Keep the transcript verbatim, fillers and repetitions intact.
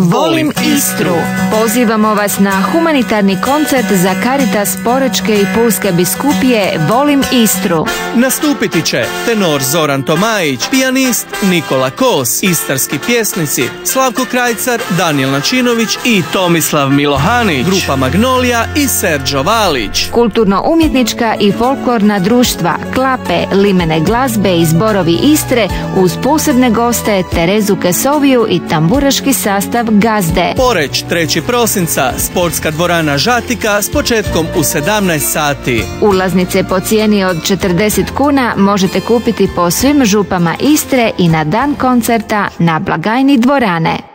Volim Istru. Pozivamo vas na humanitarni koncert za Caritas Porečke i Pulske biskupije Volim Istru. Nastupiti će tenor Zoran Tomajić, pijanist Nikola Kos, istarski pjesnici Slavko Krajcar, Danijel Načinović i Tomislav Milohanić, grupa Magnolija i Serđo Valić. Kulturno-umjetnička i folklorna društva, klape, limene glazbe i zborovi Istre uz posebne goste Terezu Kesoviju i tamburaški sastav Gazde. Poreć, trećeg prosinca, sportska dvorana Žatika s početkom u sedamnaest sati. Ulaznice po cijeni od četrdeset kuna možete kupiti po svim župama Istre i na dan koncerta na blagajni dvorane.